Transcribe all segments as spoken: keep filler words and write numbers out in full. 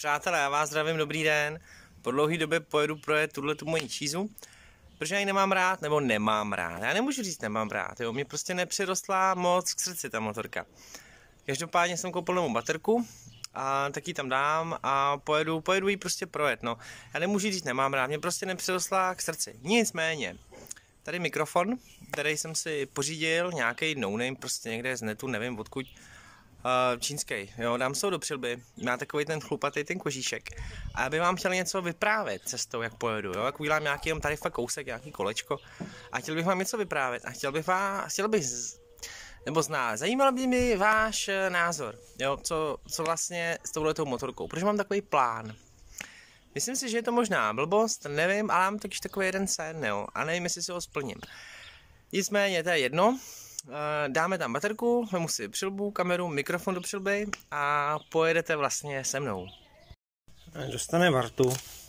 Přátelé, já vás zdravím, dobrý den. Po dlouhé době pojedu projet tuhle tu moji čízu, protože já ji nemám rád, nebo nemám rád. Já nemůžu říct nemám rád, jo, mě prostě nepřirostla moc k srdci ta motorka. Každopádně jsem koupil novou baterku a tak ji tam dám a pojedu, pojedu ji prostě projet, no. Já nemůžu říct nemám rád, mě prostě nepřirostla k srdci. Nicméně, tady mikrofon, který jsem si pořídil, nějaký no-name, prostě někde z netu, nevím odkud, uh, čínský, jo, dám se ho do přilby, má takový ten chlupatý ten kožíšek. A já bych vám chtěl něco vyprávět cestou, jak pojedu, jo, jak udělám nějaký jenom tady fakt kousek, nějaký kolečko a chtěl bych vám něco vyprávět a chtěl bych vás, chtěl bych, z, nebo znát, zajímal by mi váš názor, jo, co, co vlastně s touhletou motorkou, protože mám takový plán. Myslím si, že je to možná blbost, nevím, ale mám taky takový jeden sen, jo, a nevím, jestli si ho splním. Nicméně, to je jedno, dáme tam baterku, vemu si přilbu, kameru, mikrofon do přilby a pojedete vlastně se mnou. Dostane vartu,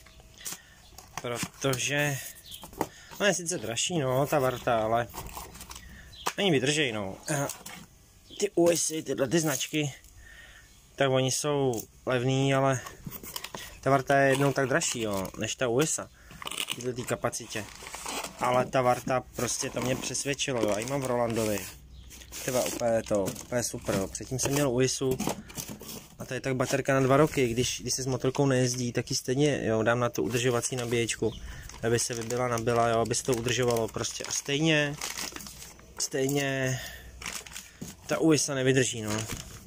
protože, no je sice dražší, no, ta varta, ale oni vydržej, no. Ty U S y, tyhle ty značky, tak oni jsou levný, ale ta varta je jednou tak dražší, jo, než ta U S A, tyhle ty kapacitě. Ale ta varta prostě to mě přesvědčilo, jo, a ji mám v Rolandovi. Třeba úplně to, úplně super, jo. Předtím jsem měl U S U a to je tak baterka na dva roky, když, když se s motorkou nejezdí, tak ji stejně, jo, dám na tu udržovací nabíječku, aby se vybila, nabila, jo, aby se to udržovalo prostě a stejně, stejně ta U S A nevydrží, no.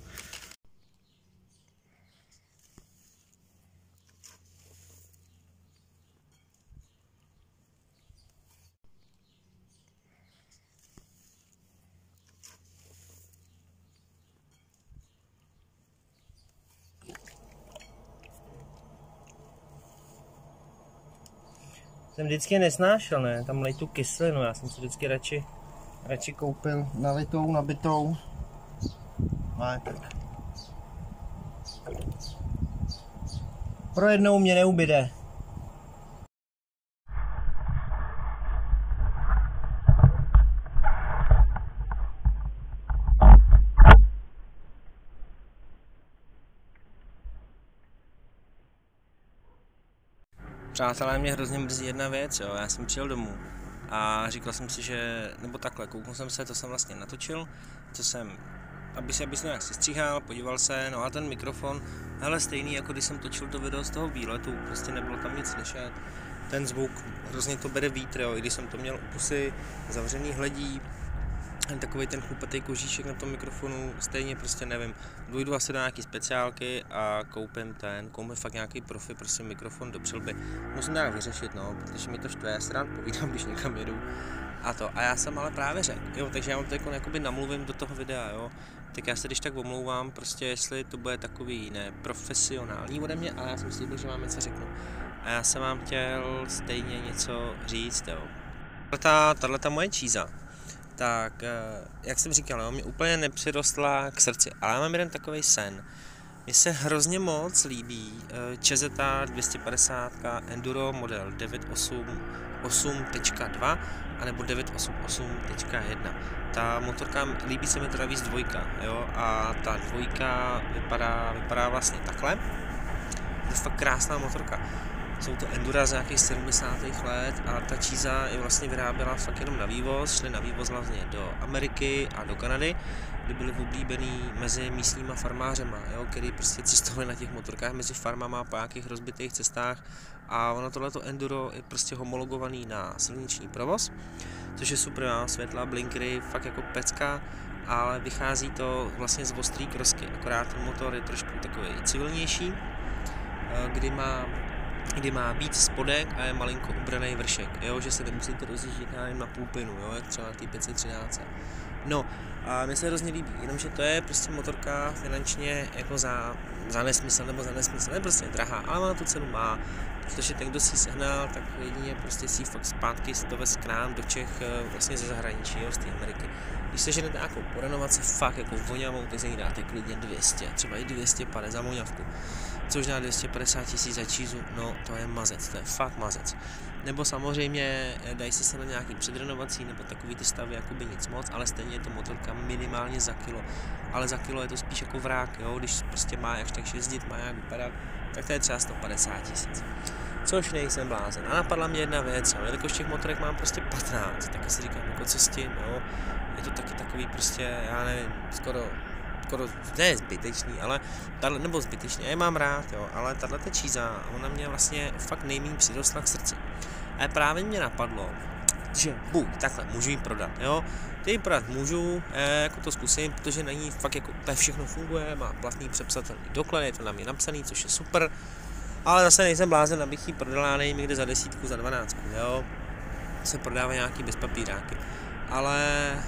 Jsem vždycky nesnášel, ne, tam lej tu kyselinu, já jsem si vždycky radši, radši koupil nalitou, nabitou, no tak. Pro jednou mě neubyde. Přátelé, mě hrozně mrzí jedna věc, jo, já jsem přijel domů a říkal jsem si, že, nebo takhle, kouknul jsem se, to jsem vlastně natočil, co jsem, aby se, aby se nějak sestříhal, podíval se, no a ten mikrofon, hele, stejný, jako když jsem točil to video z toho výletu, prostě nebylo tam nic slyšet, ten zvuk, hrozně to bere vítr, jo, i když jsem to měl u pusy, zavřený hledí, takový ten chlupatý kožíšek na tom mikrofonu, stejně prostě nevím, dojdu asi do nějaký speciálky a koupím ten, koupím fakt nějaký profi, prostě mikrofon do přilby. Musím nějak vyřešit, no, protože mi to štve, já si rád povídám, když někam jedu a to, a já jsem ale právě řekl, jo, takže já vám to jako jakoby namluvím do toho videa, jo, tak já se když tak omlouvám, prostě jestli to bude takový neprofesionální ode mě, ale já jsem slíbil, že vám něco řeknu a já jsem vám chtěl stejně něco říct, jo. Tahleta moje číza, tak, jak jsem říkal, jo, mě úplně nepřirostla k srdci, ale já mám jeden takový sen. Mně se hrozně moc líbí Čezeta dvě stě padesát Enduro model devět osm osm tečka dva anebo devět osm osm tečka jedna. Ta motorka, líbí se mi teda víc dvojka, jo, a ta dvojka vypadá, vypadá vlastně takhle. To je fakt krásná motorka. Jsou to Endura z nějakých sedmdesátých let a ta číza je vlastně vyráběla fakt jenom na vývoz, šly na vývoz hlavně do Ameriky a do Kanady, kdy byly oblíbený mezi místníma farmářema, jo, který prostě cestovali na těch motorkách mezi farmama po nějakých rozbitých cestách a ono tohleto Enduro je prostě homologovaný na silniční provoz, což je super, má světla, blinkery, fakt jako pecka, ale vychází to vlastně z ostrý krosky, akorát ten motor je trošku takový civilnější, kdy má kdy má víc spodek a je malinko ubraný vršek, jo, že se nemusíte rozjíždět na půl plynu, jo, jak třeba na té pět set třináct. No a mně se hrozně líbí, jenomže to je prostě motorka finančně jako za, za nesmysl nebo za nesmysl, je prostě drahá, ale ona tu cenu má, protože ten, kdo si sehnal, tak jedině prostě si fakt zpátky dovez k nám do Čech vlastně ze zahraničí, jo, z té Ameriky. Když se ženete nějakou po renovaci fakt jako voňavou, tak se jí dáte klidně dvě stě, třeba i dvě stě padesát za voňavku. Což na dvě stě padesát tisíc za čízu, no to je mazec, to je fakt mazec. Nebo samozřejmě dají se se na nějaký předrenovací nebo takový ty stavy jakoby nic moc, ale stejně je to motorka minimálně za kilo, ale za kilo je to spíš jako vrák, jo, když prostě má jak tak jezdit, má jak vypadat, tak to je třeba sto padesát tisíc. Což nejsem blázen. A napadla mě jedna věc, jo, jelikož těch motorek mám prostě patnáct, tak si říkám, jako co s tím, jo, je to taky takový prostě, já nevím, skoro, skoro, ne zbytečný, ale, tato, nebo zbytečný, já je mám rád, jo, ale tato číza, ona mě vlastně fakt nejméně přirostla k srdci. A právě mě napadlo, že buď takhle, můžu ji prodat, jo, ty ji prodat můžu, eh, jako to zkusím, protože na ní fakt jako úplně všechno funguje, má platný přepsatelný doklad, je to na mě napsaný, což je super, ale zase nejsem blázen, abych ji prodala nevím někde za desítku, za dvanáctku, jo, se prodávají nějaký bezpapíráky, ale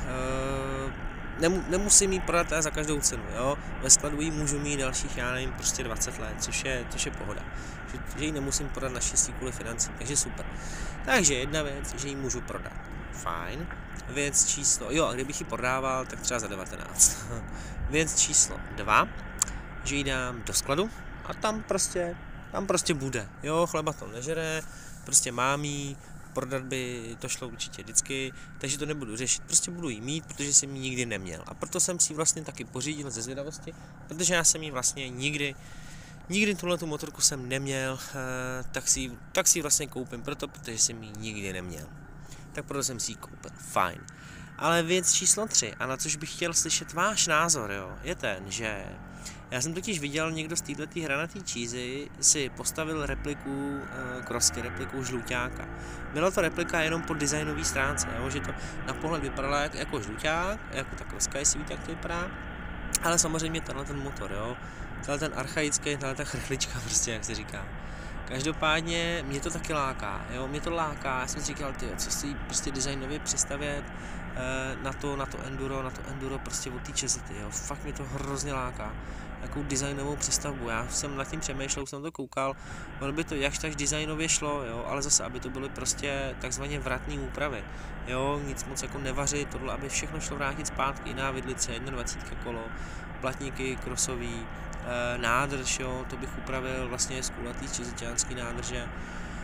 e, nemu, nemusím ji prodat za každou cenu, jo, ve skladu ji můžu mít dalších, já nevím, prostě dvacet let, což je, což je pohoda, že, že ji nemusím prodat na štěstí kvůli financím, takže super. Takže jedna věc, že ji můžu prodat, fajn, věc číslo, jo, a kdybych ji prodával, tak třeba za devatenáct, věc číslo dva, že ji dám do skladu a tam prostě Tam prostě bude, jo, chleba to nežere, prostě mám jí, prodat by to šlo určitě vždycky, takže to nebudu řešit, prostě budu jí mít, protože jsem ji nikdy neměl. A proto jsem si ji vlastně taky pořídil ze zvědavosti, protože já jsem ji vlastně nikdy, nikdy tuhletu motorku jsem neměl, eh, tak, si, tak si ji vlastně koupím proto, protože jsem ji nikdy neměl. Tak proto jsem si ji koupil, fajn. Ale věc číslo tři, a na což bych chtěl slyšet váš názor, jo, je ten, že já jsem totiž viděl, někdo z této hranatý cheesy si postavil repliku, e, krosky, repliku žluťáka. Byla to replika jenom po designové stránce, jo, že to na pohled vypadala jak, jako žluťák, jako ta kroska, jestli víte, jak to vypadá, ale samozřejmě tenhle ten motor, jo, tenhle ten archaický, tenhle ta chrchlička, prostě, jak se říká. Každopádně mě to taky láká, jo, mě to láká, já jsem si říkal, tyjo, co si prostě designově přestavět e, na to, na to enduro, na to enduro prostě od té čezety, jo, fakt mě to hrozně láká. Jakou designovou přestavbu, já jsem nad tím přemýšlel, jsem to koukal, ono by to jakž tak designově šlo, jo, ale zase, aby to byly prostě takzvaně vratné úpravy, jo, nic moc jako nevařit, tohle, aby všechno šlo vrátit zpátky, jiná vidlice, dvacet jedna kolo, platníky krosový, e, nádrž, jo, to bych upravil vlastně z kulatý čezeťánský nádrže, e,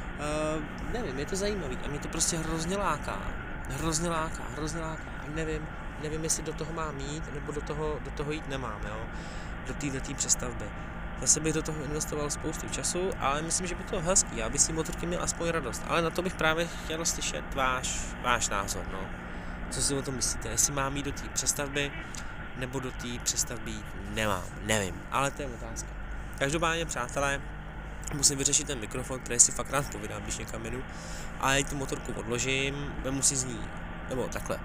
nevím, je to zajímavý a mě to prostě hrozně láká, hrozně láká, hrozně láká a nevím, nevím, jestli do toho mám jít, nebo do toho, do toho jít nemám, jo. Do této přestavby. Zase bych do toho investoval spoustu času, ale myslím, že by to bylo hezký, já bych si motorky měl aspoň radost. Ale na to bych právě chtěl slyšet váš, váš názor, no. Co si o tom myslíte, jestli mám jít do té přestavby, nebo do té přestavby nemám, nevím, ale to je otázka. Každopádně, přátelé, musím vyřešit ten mikrofon, který si fakt rád povídám, když někam jdu, a já tu motorku odložím, vemu si z ní, nebo takhle.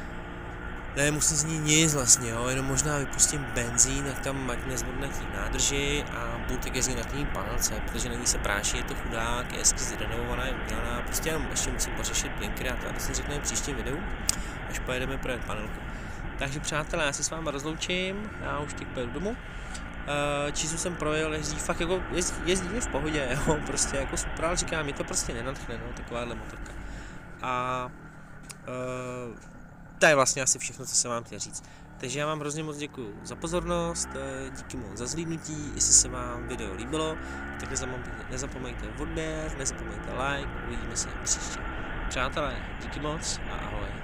Ne, musím z ní nic vlastně, jo, jenom možná vypustím benzín, jak tam matně zvodne k nádrži a budu tak jezdit na tým panelce, protože na ní se práší, je to chudák, je hezky zrenovovaná, je udělaná, prostě jenom ještě musím pořešit blinkery a to, a to si řekneme v příštím videu, až pojedeme projet panelku. Takže přátelé, já se s vámi rozloučím, já už teď pojedu domů. Uh, Čízu jsem projel, jezdí fakt jako, jezdí, jezdí v pohodě, jo, prostě jako super, ale říkám, mě to prostě nenadchne, no, takováhle motorka. A uh, to je vlastně asi všechno, co jsem vám chtěl říct. Takže já vám hrozně moc děkuji za pozornost, díky moc za zhlídnutí, jestli se vám video líbilo, tak nezapomeňte, nezapomeňte odběr, nezapomeňte like, uvidíme se příště. Přátelé, díky moc a ahoj.